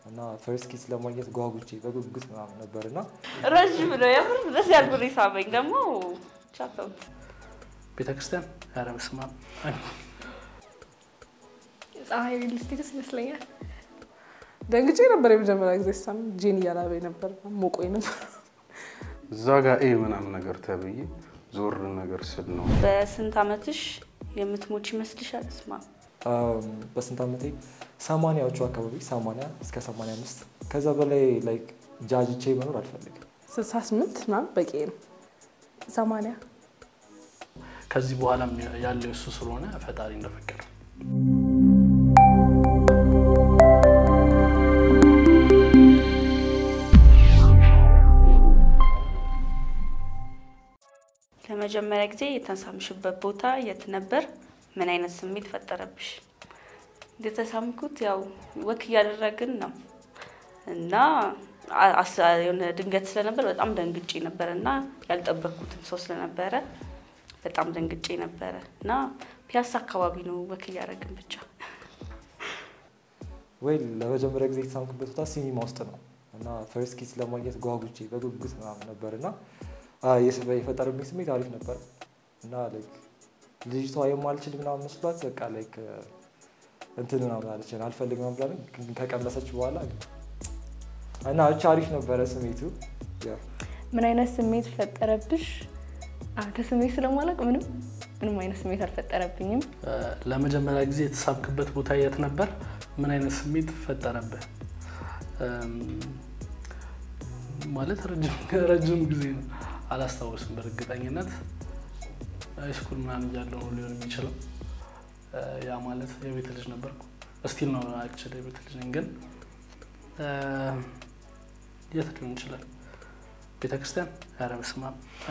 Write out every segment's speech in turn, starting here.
እና ፈርስት ኪስ ለማግኘት ጓጉቼ በጉጉት ምናምን ነበርና ረጅም ነው ያምር ደስ ያልኩኝ ሳበኝ ደግሞ ቻተውት ቤተክርስቲያን ያረብስማ ፀሐይ ልስቲስ ይመስለኛል ደንግጬ ነበር የመጀመሪያ ጊዜ ሳም ጂን ያላበይ ነበር ሞቆይ ነበር እዛ ጋር ምናምን ነገር ተብዬ ዞር ነገር ስል ነው በስንት አመትሽ የምትሞች ይመስልሻል ስማ በስንት አመቴ 80ዎቹ አካባቢ 80 እስከ 85 ከዛ በላይ ላይክ ጃጅቼ መኖር አልፈልግም 68 ማን በቂ ነው 80 ከዚህ በኋላ ያለው እሱ ስለሆነ ፈጣሪ እንደፈቀደ ለመጀመሪያ ጊዜ የተሳምሽበት ቦታ የት ነበር ምን አይነት ስሜት ፈጠረብሽ እንደተሳምኩት ያው ወክ ያደረግን ነው እና የሆነ ድንገት ስለነበር በጣም ደንግጬ ነበርና ያልጠበቅኩትም ሰው ስለነበረ በጣም ደንግጬ ነበርና ፒያሳ አካባቢ ነው ወክ ያደረግን ብቻ ወይ ለመጀመሪያ ጊዜ የተሳምኩበት ቦታ ሲኒማ ውስጥ ነው እና ፈርስት ኪስ ለማግኘት ጓጉቼ በጉጉት ምናምን ነበርና የፈጠረብኝ ስሜት አሪፍ ነበር እና ላይክ ልጅቷ የማልችል ምናምን መስሏት በቃ ላይክ እንትን ምናምን አለች አልፈልግም ምናምን ከቀመሰች በኋላ እና አሪፍ ነበር ስሜቱ ያ ምን አይነት ስሜት ፈጠረብሽ ከስሜት ስለማላቅ ምንም አይነት ስሜት አልፈጠረብኝም ለመጀመሪያ ጊዜ የተሳብክበት ቦታ የት ነበር ምን አይነት ስሜት ፈጠረብህ ማለት ረጅም ጊዜ ነው አላስታውስም በርግጠኝነት ሃይስኩል ምናምን ያለው ሊሆን የሚችለው ያ ማለት የቤት ልጅ ነበርኩ እስቲል ነው አክቹሊ የቤት ልጅ ነኝ ግን የት ሊሆን ይችላል ቤተክርስቲያን ያረብስማ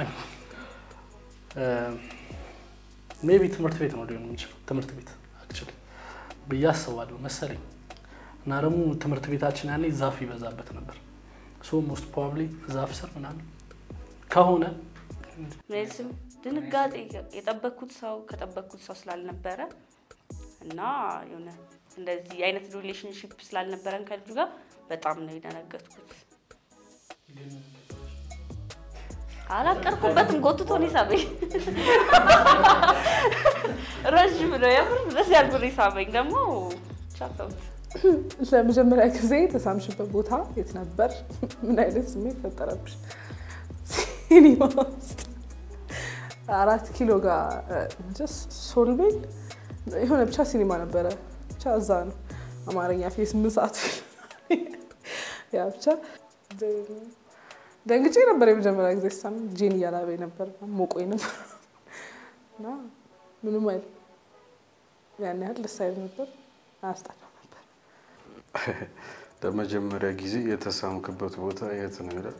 ሜቢ ትምህርት ቤት ነው ሊሆን የሚችለው ትምህርት ቤት አክቹሊ በያስባለሁ መሰለኝ እና ደግሞ ትምህርት ቤታችን ያኔ ዛፍ ይበዛበት ነበር ሶ ሞስት ፕሮባብሊ ዛፍ ስር ምናምን ከሆነ ሜስም ድንጋጤ የጠበቅኩት ሰው ስላልነበረ እና የሆነ እንደዚህ አይነት ሪሌሽንሺፕ ስላልነበረን ከልጁ ጋር በጣም ነው የደነገጥኩት አላቀርኩበትም ጎትቶን ይሳበኝ ረጅም ነው ያምር ደስ ያልኩኝ ሳበኝ ደግሞ ቻተውት ለመጀመሪያ ጊዜ ተሳምሽበት ቦታ የት ነበር ምን አይነት ስሜት ፈጠረብሽ ሲኒማ ውስጥ 4 ኪሎ ጋር ሶልቤል የሆነ ብቻ ሲኒማ ነበረ ብቻ እዛ ነው አማርኛ ፊልም 8 ሰዓት ያ ብቻ ደንግጬ ነበር የመጀመሪያ ጊዜ ሳም ጂን ያላበይ ነበር ሞቆይ ነበር እና ምንም አይደል ያን ያህል ደስ አይል ነበር አስጣላ ነበር ለመጀመሪያ ጊዜ የተሳምክበት ቦታ የት ነው ይላል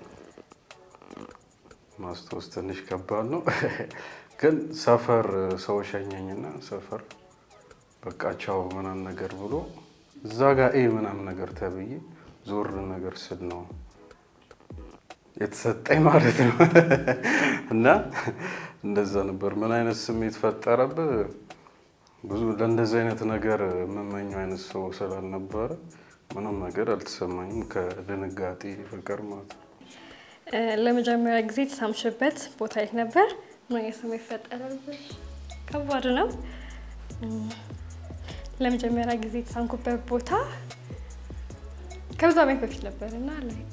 ማስታወስ ትንሽ ከባድ ነው ግን ሰፈር ሰው ሸኘኝና ሰፈር በቃ ቻው ምናምን ነገር ብሎ እዛ ጋር ምናምን ነገር ተብዬ ዞር ነገር ስል ነው የተሰጠኝ ማለት ነው እና እንደዛ ነበር ምን አይነት ስሜት ፈጠረብህ ብዙ ለእንደዚህ አይነት ነገር መመኘው አይነት ሰው ስላልነበረ ምንም ነገር አልተሰማኝም ከድንጋጤ በቀር ማለት ነው ለመጀመሪያ ጊዜ ተሳምሽበት ቦታ የት ነበር ምን አይነት ስሜት ፈጠረብሽ ከባድ ነው ለመጀመሪያ ጊዜ ተሳምኩበት ቦታ ከዛ በፊት ነበርና ላይክ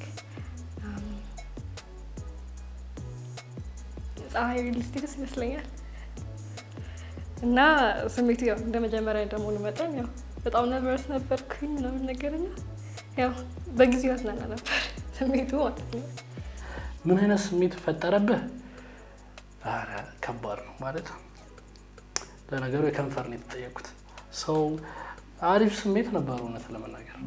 ፀሐይ ልስቲስ ይመስለኛል እና ስሜቱ ያው እንደመጀመሪያ እንደሆነ መጠን ያው በጣም ነርቨስ ነበርኩኝ ምናምን ነገርና ያው በጊዜው አስናና ነበር ስሜቱ ማለት ነው ምን አይነት ስሜት ፈጠረብህ አረ ከባድ ነው ማለት ለነገሩ የከንፈር ነው የተጠየቁት ሰው አሪፍ ስሜት ነበር እውነት ለመናገር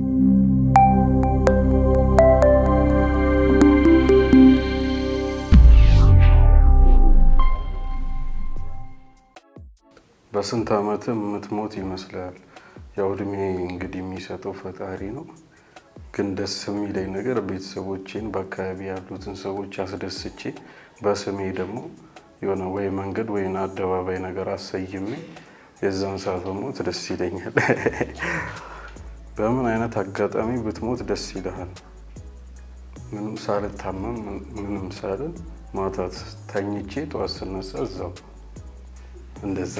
በስንት አመት የምትሞት ይመስላል ያው እድሜ እንግዲህ የሚሰጠው ፈጣሪ ነው ግን ደስ የሚለኝ ነገር ቤተሰቦቼን በአካባቢ ያሉትን ሰዎች አስደስቼ በስሜ ደግሞ የሆነ ወይ መንገድ ወይ አደባባይ ነገር አሰይሜ የዛን ሰዓት ሞት ደስ ይለኛል በምን አይነት አጋጣሚ ብትሞት ደስ ይልሃል? ምንም ሳልታመም ምንም ሳልል ማታ ተኝቼ ጠዋት ስነሳ እዛው እንደዛ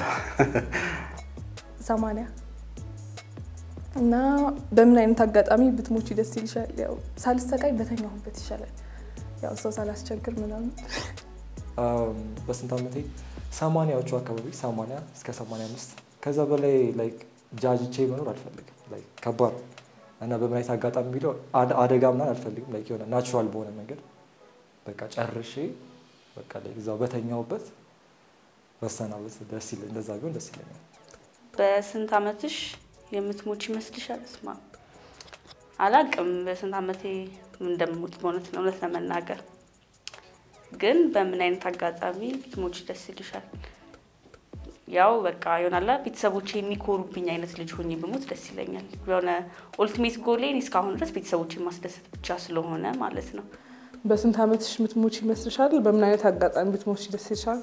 80 እና በምን አይነት አጋጣሚ ብትሞቺ ደስ ይልሻል? ያው ሳልሰቃይ በተኛሁበት ይሻላል። ያው ሰው ሳላስቸግር ምናምን በስንት ዓመቴ 80ዎቹ አካባቢ 80 እስከ 85 ከዛ በላይ ላይክ ጃጅቼ መኖር አልፈልግም። ላይክ ከባድ እና በምን አይነት አጋጣሚ ቢለው አደጋ ምናምን አልፈልግም። ላይክ የሆነ ናቹራል በሆነ መንገድ በቃ ጨርሼ በቃ ላይክ እዛው በተኛሁበት በሰናበት ደስ ይለኛል። እንደዛ ቢሆን ደስ ይለኛል። በስንት ዓመትሽ የምትሞች ይመስልሻል? እስማ አላቅም በስንት ዓመቴ እንደምሞት ማለት ነው እውነት ለመናገር ግን በምን አይነት አጋጣሚ ብትሞች ደስ ይልሻል? ያው በቃ ይሆናል ቤተሰቦቼ የሚኮሩብኝ አይነት ልጅ ሆኜ ብሞት ደስ ይለኛል። የሆነ ኡልቲሜት ጎሌን እስካሁን ድረስ ቤተሰቦቼን ማስደሰት ብቻ ስለሆነ ማለት ነው። በስንት ዓመትሽ ምትሞች ይመስልሻል? በምን አይነት አጋጣሚ ብትሞች ደስ ይልሻል?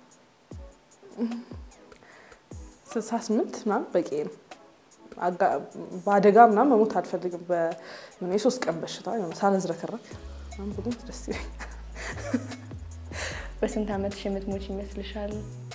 68 ምናምን በቂ ነው። በአደጋ ምናምን መሞት አልፈልግም። የሶስት ቀን በሽታ ሳልዝረከረክ ምናምን ብሞት ደስ ይለኛል። በስንት ዓመትሽ የምትሞች ይመስልሻል?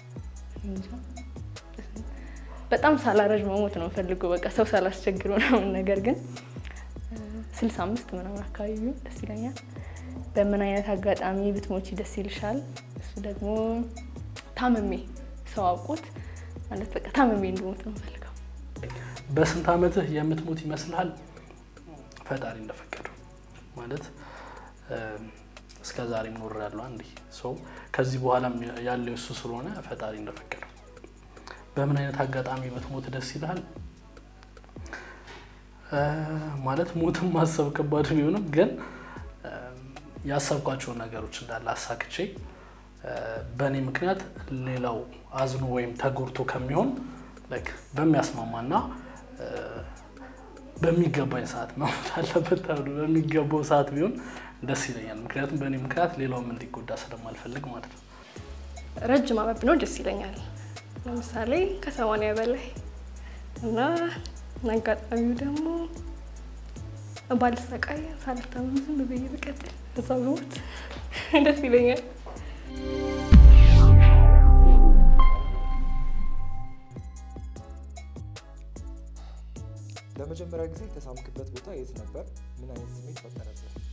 በጣም ሳላረጅ መሞት ነው ፈልገው በቃ ሰው ሳላስቸግር ነው። ነገር ግን 65 ምናምን አካባቢ ደስ ይለኛል። በምን አይነት አጋጣሚ ብትሞች ደስ ይልሻል? እሱ ደግሞ ታመሜ ሰው አውቆት ማለት በቃ ታመሜ እንደሞት ነው ፈልገው። በስንት ዓመትህ የምትሞት ይመስልሃል? ፈጣሪ እንደፈቀደው ማለት እስከዛሬ ኖር ያለው አንዴ ሰው ከዚህ በኋላም ያለው እሱ ስለሆነ ፈጣሪ እንደፈቀደው። በምን አይነት አጋጣሚ ብትሞት ደስ ይልሃል? ማለት ሞትም ማሰብ ከባድ ቢሆንም ግን ያሰብኳቸው ነገሮች እንዳለ አሳክቼ በእኔ ምክንያት ሌላው አዝኖ ወይም ተጎርቶ ከሚሆን ላይክ በሚያስማማና በሚገባኝ ሰዓት መሞት አለበት ተብሎ በሚገባው ሰዓት ቢሆን ደስ ይለኛል። ምክንያቱም በእኔ ምክንያት ሌላውም እንዲጎዳ ስለማልፈልግ ማለት ነው። ረጅም ዓመት ነው ደስ ይለኛል። ለምሳሌ ከ80 በላይ እና አጋጣሚው ደግሞ ባልሰቃይ ሳልታመም ዝም ብዬ ብቀጥል እዛው ብሞት ደስ ይለኛል። ለመጀመሪያ ጊዜ ተሳምክበት ቦታ የት ነበር? ምን አይነት ስሜት ፈጠረብህ?